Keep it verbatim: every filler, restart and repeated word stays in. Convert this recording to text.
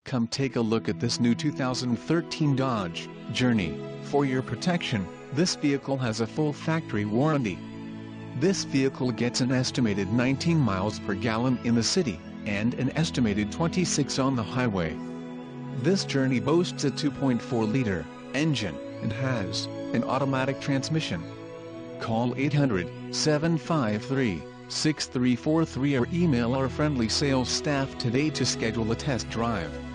Come take a look at this new two thousand thirteen Dodge Journey. For your protection, this vehicle has a full factory warranty. This vehicle gets an estimated nineteen miles per gallon in the city, and an estimated twenty-six on the highway. This Journey boasts a two point four liter engine, and has an automatic transmission. Call eight hundred, seven five three, six three four three or email our friendly sales staff today to schedule a test drive.